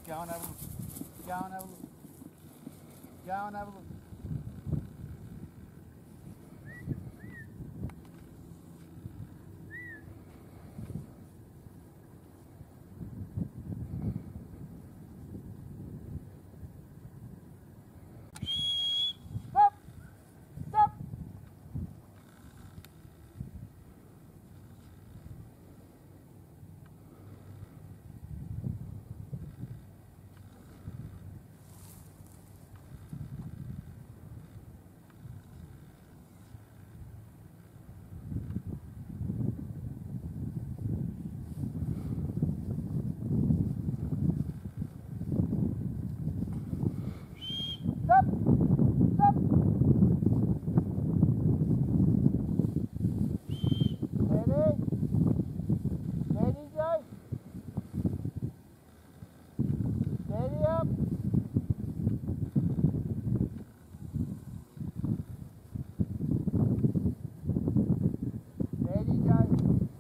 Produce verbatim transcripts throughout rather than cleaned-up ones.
Go and have a look. Go and have a look. Go and have a look. Stop! Stop! Stop! Stop! Steady! Steady, Joe! Steady up! Steady, Joe!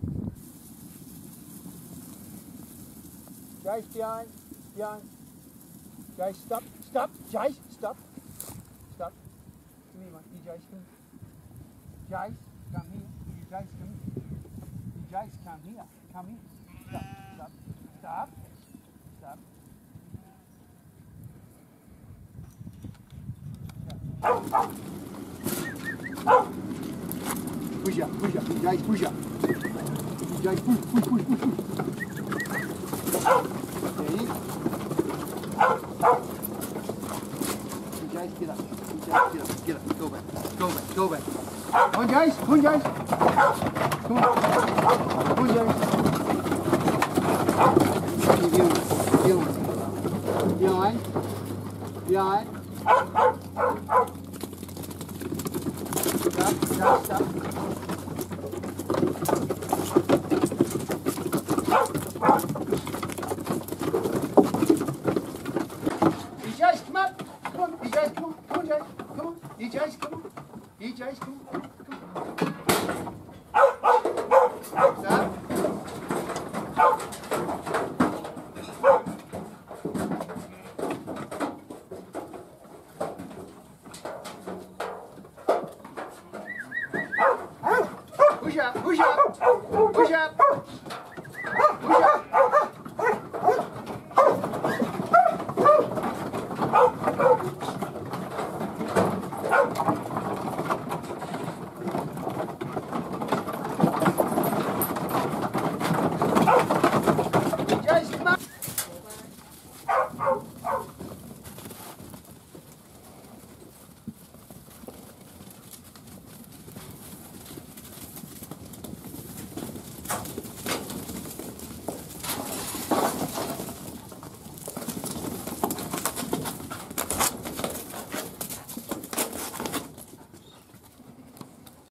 Jace behind, behind. Jace, stop, stop, Jace, stop, stop. Come here, mate. You Jace, come. Jace, come here. You Jace, come here. You Jace, come here. Come here. Stop, stop, stop, stop. Push up, push up, you Jace, push up. You Jace, push, push, push, push, push. Steady. Guys, get up. Guys, get up. Get up. Go back. Go back. Go back. Come on, guys. Come on, guys. Come on. Come on, guys. Deal with it. Deal with it. Behind. Behind. Stop. Stop. Stop. You guys, come up. Come on, you guys, come on, come on, guys, come on, you guys, come on, you guys, come on, come on. Stop. Push up, push up, push up, push up.